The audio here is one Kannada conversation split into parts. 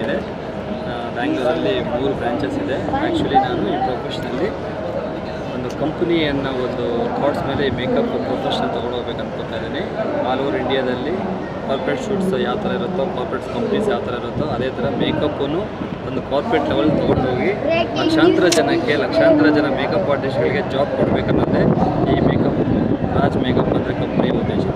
ಇದೆ. ಬ್ಯಾಂಗ್ಳೂರಲ್ಲಿ 3 ಬ್ರಾಂಚಸ್ ಇದೆ. ಆ್ಯಕ್ಚುಲಿ ನಾನು ಈ ಪ್ರೊಫೆಷನಲ್ಲಿ ಒಂದು ಕಂಪ್ನಿಯನ್ನು ಒಂದು ಥಾಟ್ಸ್ ಮೇಲೆ ಮೇಕಪ್ ಪ್ರೊಫೆಷನ್ ತೊಗೊಂಡೋಗ್ಬೇಕು ಅನ್ಕೋತಾ ಇದ್ದೀನಿ. ಆಲ್ ಓವರ್ ಇಂಡಿಯಾದಲ್ಲಿ ಕಾರ್ಪೊರೇಟ್ ಶೂಟ್ಸ್ ಯಾವ ಥರ ಇರುತ್ತೋ, ಕಾರ್ಪೊರೇಟ್ ಕಂಪ್ನೀಸ್ ಯಾವ ಥರ ಇರುತ್ತೋ ಅದೇ ಥರ ಮೇಕಪ್ಪನ್ನು ಒಂದು ಕಾರ್ಪೊರೇಟ್ ಲೆವೆಲ್ ತೊಗೊಂಡೋಗಿ ಲಕ್ಷಾಂತರ ಜನ ಮೇಕಪ್ ಆರ್ಟಿಸ್ಟ್ಗಳಿಗೆ ಜಾಬ್ ಕೊಡಬೇಕನ್ನೋದೇ ಈ ಮೇಕಪ್ ರಾಜ್ ಮೇಕಪ್ ಅಂದರೆ ಕಂಪ್ನಿ ಉದ್ದೇಶ.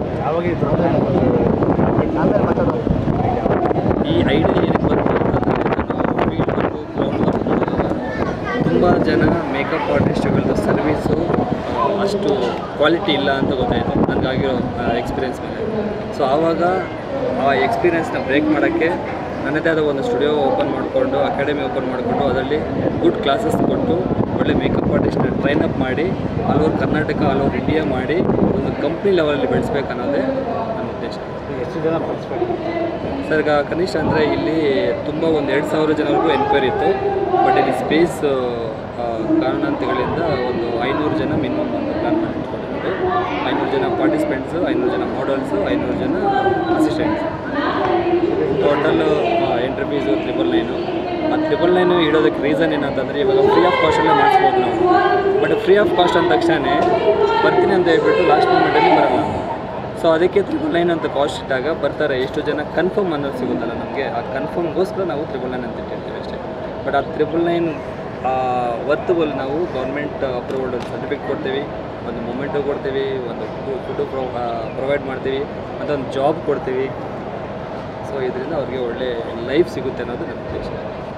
ಈ ಐಡಿಯಾ ಏನಕ್ಕೆ ಬಂತು ಅಂತಂದರೆ ನಾನು ಫೀಲ್ಡ್ ವರ್ಕು, ಗ್ರೌಂಡ್ ವರ್ಕ್ ಮಾಡೋದಾಗ ತುಂಬ ಜನ ಮೇಕಪ್ ಆರ್ಟಿಸ್ಟ್ಗಳದ್ದು ಸರ್ವೀಸು ಅಷ್ಟು ಕ್ವಾಲಿಟಿ ಇಲ್ಲ ಅಂತ ಗೊತ್ತಾಯಿತು ನನಗಾಗಿರೋ ಎಕ್ಸ್ಪೀರಿಯೆನ್ಸ್ ಮೇಲೆ. ಸೊ ಆವಾಗ ಆ ಎಕ್ಸ್ಪೀರಿಯೆನ್ಸ್ನ ಬ್ರೇಕ್ ಮಾಡೋಕ್ಕೆ ನನ್ನದೇ ಆದ ಒಂದು ಸ್ಟುಡಿಯೋ ಓಪನ್ ಮಾಡಿಕೊಂಡು, ಅಕಾಡೆಮಿ ಓಪನ್ ಮಾಡಿಕೊಂಡು ಅದರಲ್ಲಿ ಗುಡ್ ಕ್ಲಾಸಸ್ ಕೊಟ್ಟು ಒಳ್ಳೆ ಮೇಕಪ್ ಆರ್ಟಿಸ್ಟ್ನ ಟ್ರೈನ್ ಅಪ್ ಮಾಡಿ all over Karnataka, all over India ಮಾಡಿ ಒಂದು ಕಂಪ್ನಿ ಲೆವೆಲಲ್ಲಿ ಬೆಳೆಸ್ಬೇಕು ಅನ್ನೋದೇ ನನ್ನ ಉದ್ದೇಶ. ಎಷ್ಟು ಜನ ಪಾರ್ಟಿಸಿಪೇಟ್ ಸರ್? ಈಗ ಕನಿಷ್ಠ ಅಂದರೆ ಇಲ್ಲಿ ತುಂಬ ಒಂದು 2,000 ಜನವರೆಗೂ ಎನ್ಕ್ವೈರಿ ಇತ್ತು. ಬಟ್ ಇಲ್ಲಿ ಸ್ಪೇಸ್ ಕಾರಣಾಂತಗಳಿಂದ ಒಂದು 500 ಜನ ಮಿನಿಮಮ್ ಒಂದು ಪ್ಲ್ಯಾನ್ ಮಾಡಿ ಇಟ್ಕೊಂಡಿರೋದು. 500 ಜನ ಪಾರ್ಟಿಸಿಪೆಂಟ್ಸು, 500 ಜನ ಮಾಡಲ್ಸು, 500 ಜನ ಅಸಿಸ್ಟೆಂಟ್ಸು. Total entry fees 999. ಆ 999 ಇಡೋದಕ್ಕೆ ರೀಸನ್ ಏನಂತಂದರೆ ಇವಾಗ ಫ್ರೀ ಆಫ್ ಕಾಸ್ಟಲ್ಲೇ ಮಾಡಿಸ್ಬೋದು ನಾವು. ಬಟ್ ಫ್ರೀ ಆಫ್ ಕಾಸ್ಟ್ ಅಂದ ತಕ್ಷಣ ಬರ್ತೀನಿ ಅಂತ ಹೇಳ್ಬಿಟ್ಟು ಲಾಸ್ಟ್ ಮೂಮೆಂಟಲ್ಲಿ ಬರೋಲ್ಲ. ಸೊ ಅದಕ್ಕೆ 999 ಅಂತ ಕಾಸ್ಟ್ ಇಟ್ಟಾಗ ಬರ್ತಾರೆ. ಎಷ್ಟು ಜನ ಕನ್ಫರ್ಮ್ ಅನ್ನೋದು ಸಿಗುತ್ತಲ್ಲ ನಮಗೆ, ಆ ಕನ್ಫರ್ಮ್ಗೋಸ್ಕರ ನಾವು 999 ಅಂತ ಇಟ್ಟಿರ್ತೀವಿ ಅಷ್ಟೇ. ಬಟ್ ಆ 999 ವರ್ತಬಲ್ ನಾವು ಗೌರ್ಮೆಂಟ್ ಅಪ್ರೂವಲ್ಡ್ ಒಂದು ಸರ್ಟಿಫಿಕೇಟ್ ಕೊಡ್ತೀವಿ, ಒಂದು ಮೊಮೆಂಟು ಕೊಡ್ತೀವಿ, ಒಂದು ಫುಡ್ಡು ಪ್ರೊವೈಡ್ ಮಾಡ್ತೀವಿ, ಮತ್ತು ಒಂದು ಜಾಬ್ ಕೊಡ್ತೀವಿ. ಸೊ ಇದರಿಂದ ಅವ್ರಿಗೆ ಒಳ್ಳೆ ಲೈಫ್ ಸಿಗುತ್ತೆ ಅನ್ನೋದು ನನ್ನ ಉದ್ದೇಶ.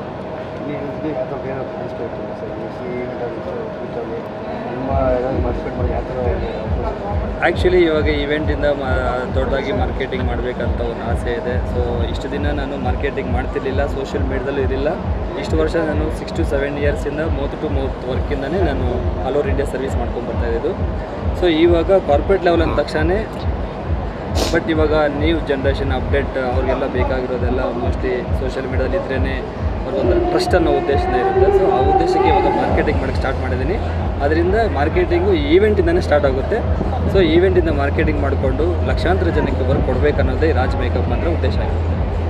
ಆ್ಯಕ್ಚುಲಿ ಇವಾಗ ಈವೆಂಟಿಂದ ದೊಡ್ಡದಾಗಿ ಮಾರ್ಕೆಟಿಂಗ್ ಮಾಡಬೇಕಂತ ಒಂದು ಆಸೆ ಇದೆ. ಸೊ ಇಷ್ಟು ದಿನ ನಾನು ಮಾರ್ಕೆಟಿಂಗ್ ಮಾಡ್ತಿರ್ಲಿಲ್ಲ, ಸೋಷಿಯಲ್ ಮೀಡ್ಯದಲ್ಲೂ ಇರಲಿಲ್ಲ. ಇಷ್ಟು ವರ್ಷ ನಾನು 6 to 7 ಇಯರ್ಸಿಂದ ಮೌತ್ ಟು ಮೌತ್ ವರ್ಕಿಂದನೇ ನಾನು ಆಲ್ ಓವರ್ ಇಂಡಿಯಾ ಸರ್ವಿಸ್ ಮಾಡ್ಕೊಂಡು ಬರ್ತಾಯಿದ್ದು. ಸೊ ಇವಾಗ ಕಾರ್ಪೊರೇಟ್ ಲೆವೆಲ್ ಅಂದ ತಕ್ಷಣ ಬಟ್ ಇವಾಗ ನ್ಯೂ ಜನ್ರೇಷನ್ ಅಪ್ಡೇಟ್ ಅವ್ರಿಗೆಲ್ಲ ಬೇಕಾಗಿರೋದೆಲ್ಲ ಮೋಸ್ಟ್ಲಿ ಸೋಷಿಯಲ್ ಮೀಡ್ಯಾದಲ್ಲಿ ಇದ್ರೇ ಅವ್ರಿಗೊಂದು ಟ್ರಸ್ಟ್ ಅನ್ನೋ ಉದ್ದೇಶನೇ ಇರುತ್ತೆ. ಸೊ ಆ ಉದ್ದೇಶಕ್ಕೆ ಇವಾಗ ಮಾರ್ಕೆಟಿಂಗ್ ಮಾಡೋಕ್ಕೆ ಸ್ಟಾರ್ಟ್ ಮಾಡಿದ್ದೀನಿ. ಅದರಿಂದ ಮಾರ್ಕೆಟಿಂಗು ಈವೆಂಟಿಂದನೇ ಸ್ಟಾರ್ಟ್ ಆಗುತ್ತೆ. ಸೊ ಈವೆಂಟಿಂದ ಮಾರ್ಕೆಟಿಂಗ್ ಮಾಡಿಕೊಂಡು ಲಕ್ಷಾಂತರ ಜನಕ್ಕೆ ವರ್ಕ್ ಕೊಡಬೇಕನ್ನೋದೇ ರಾಜ್ ಮೇಕಪ್ ಅಂದರೆ ಉದ್ದೇಶ ಆಗಿದೆ.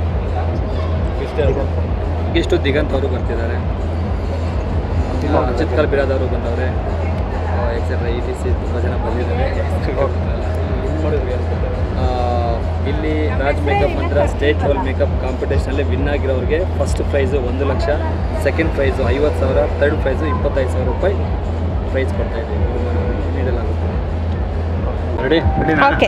ಇಷ್ಟು ದಿಗಂತ್ ಅವರು ಬರ್ತಿದ್ದಾರೆ, ಚಿತ್ಕಲ್ ಬಿರಾದವರು ಬಂದವ್ರೆ, ಎಕ್ಸೆಟ್ರಾ ETC ತುಂಬ ಜನ ಬಂದಿದ್ದಾರೆ. ಇಲ್ಲಿ Raj makeup Mantra state level makeup ಕಾಂಪಿಟೇಷನಲ್ಲಿ ವಿನ್ ಆಗಿರೋರಿಗೆ first prize 1 lakh, second prize 50,000, third prize 25,000 ರೂಪಾಯಿ ಪ್ರೈಸ್ ಕೊಡ್ತಾಯಿದ್ದೀವಿ, ನೀಡಲಾಗುತ್ತೆ. ರೆಡಿ? ಓಕೆ.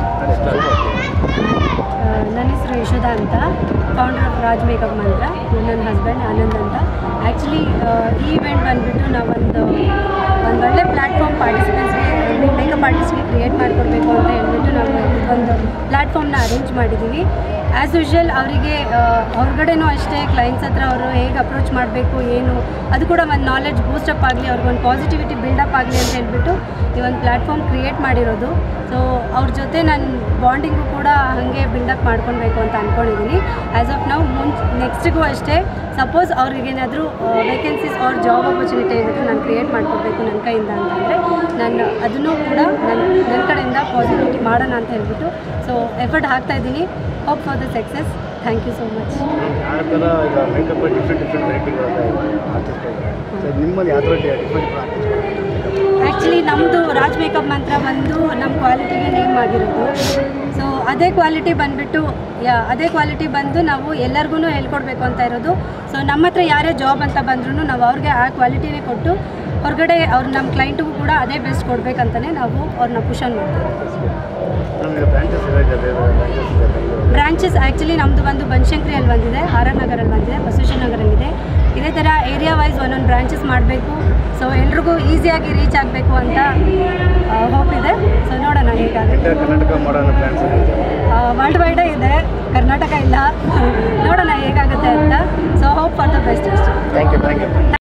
ನನ್ನ ಹೆಸರು ಯಶೋಧ ಅಂತ, ಫೌಂಡರ್ ಆಫ್ ರಾಜ್ ಮೇಕಪ್ ಮಂತ್ರ. ನನ್ನ ಹಸ್ಬೆಂಡ್ ಆನಂದ್ ಅಂತ. ಆ್ಯಕ್ಚುಲಿ ಈ ಇವೆಂಟ್ ಬಂದುಬಿಟ್ಟು ನಾವೊಂದು ಒಳ್ಳೆ ಪ್ಲ್ಯಾಟ್ಫಾರ್ಮ್ ಪಾರ್ಟಿಸಿಪೆಂಟ್ಸ್ಗೆ, ಮೇಕಪ್ ಆರ್ಟಿಸ್ಟ್ಗೆ ಕ್ರಿಯೇಟ್ ಮಾಡಿಕೊಡ್ಬೇಕು ಅಂತ ಹೇಳ್ಬಿಟ್ಟು ನಾವು ಒಂದು ಪ್ಲ್ಯಾಟ್ಫಾರ್ಮ್ನ ಅರೇಂಜ್ ಮಾಡಿದ್ದೀವಿ. ಆ್ಯಸ್ ಯೂಶ್ವಲ್ ಅವರಿಗೆ ಹೊರಗಡೆನೂ ಅಷ್ಟೇ ಕ್ಲೈಂಟ್ಸ್ ಹತ್ರ ಅವರು ಹೇಗೆ ಅಪ್ರೋಚ್ ಮಾಡಬೇಕು, ಏನು ಅದು ಕೂಡ ಒಂದು ನಾಲೆಡ್ಜ್ ಬೂಸ್ಟಪ್ ಆಗಲಿ, ಅವ್ರಿಗೊಂದು ಪಾಸಿಟಿವಿಟಿ ಬಿಲ್ಡಪ್ ಆಗಲಿ ಅಂತ ಹೇಳ್ಬಿಟ್ಟು ಈ ಒಂದು ಪ್ಲ್ಯಾಟ್ಫಾರ್ಮ್ ಕ್ರಿಯೇಟ್ ಮಾಡಿರೋದು. ಸೊ ಅವ್ರ ಜೊತೆ ನಾನು ಬಾಂಡಿಂಗು ಕೂಡ ಹಾಗೆ ಬಿಲ್ಡಪ್ ಮಾಡ್ಕೊಳ್ಬೇಕು ಅಂತ ಅಂದ್ಕೊಂಡಿದ್ದೀನಿ. ಆ್ಯಸ್ ಆಫ್ ನಾವು ನೆಕ್ಸ್ಟಿಗೂ ಅಷ್ಟೇ ಸಪೋಸ್ ಅವ್ರಿಗೇನಾದರೂ ವೇಕೆನ್ಸೀಸ್ ಅವ್ರ ಜಾಬ್ ಆಪರ್ಚುನಿಟಿ ಏನಾದರೂ ನಾನು ಕ್ರಿಯೇಟ್ ಮಾಡಿಕೊಡ್ಬೇಕು ನನ್ನ ಕೈಯಿಂದ ಅಂತಂದರೆ ನಾನು ಅದನ್ನು ಕೂಡ ನನ್ನ ಕಡೆಯಿಂದ ಪಾಸಿಟಿವಿಟಿ ಮಾಡೋಣ ಅಂತ ಹೇಳ್ಬಿಟ್ಟು ಸೊ ಎಫರ್ಟ್ ಹಾಕ್ತಾಯಿದ್ದೀನಿ. Hope for the success. Thank you so much. Actually ನಮ್ಮದು ರಾಜ್ ಮೇಕಪ್ ಮಂತ್ರ ಬಂದು ನಮ್ಮ ಕ್ವಾಲಿಟಿಗೆ ನೇಮ್ ಆಗಿರೋದು. ಸೊ ಅದೇ ಕ್ವಾಲಿಟಿ ಬಂದು ನಾವು ಎಲ್ಲರಿಗೂ ಹೇಳ್ಕೊಡ್ಬೇಕು ಅಂತ ಇರೋದು. ಸೊ ನಮ್ಮ ಹತ್ರ ಯಾರೇ ಜಾಬ್ ಅಂತ ಬಂದ್ರೂ ನಾವು ಅವ್ರಿಗೆ ಆ ಕ್ವಾಲಿಟಿನೇ ಕೊಟ್ಟು ಹೊರಗಡೆ ಅವ್ರು ನಮ್ಮ ಕ್ಲೈಂಟಿಗೂ ಕೂಡ ಅದೇ ಬೆಸ್ಟ್ ಕೊಡಬೇಕಂತಲೇ ನಾವು ಅವ್ರನ್ನ ಪುಷನ್ ಮಾಡ್ತೀವಿ. ಬ್ರಾಂಚಸ್ ಆ್ಯಕ್ಚುಲಿ ನಮ್ಮದು ಒಂದು ಬನಶಂಕರಿಯಲ್ಲಿ ಬಂದಿದೆ, RR ನಗರಲ್ಲಿ ಬಂದಿದೆ, ಬಸವೇಶ್ವರ ನಗರಲ್ಲಿದೆ. ಇದೇ ಥರ ಏರಿಯಾ ವೈಸ್ ಒಂದೊಂದು ಬ್ರಾಂಚಸ್ ಮಾಡಬೇಕು. ಸೊ ಎಲ್ರಿಗೂ ಈಸಿಯಾಗಿ ರೀಚ್ ಆಗಬೇಕು ಅಂತ ಹೋಪ್ ಇದೆ. ಸೊ ನೋಡೋಣ ಹೇಗಾಗುತ್ತೆ. ವರ್ಲ್ಡ್ ವೈಡೇ ಇದೆ, ಕರ್ನಾಟಕ ಇಲ್ಲ. ನೋಡೋಣ ಹೇಗಾಗುತ್ತೆ ಅಂತ. So hope for the best ಅಷ್ಟೇ. Thank you.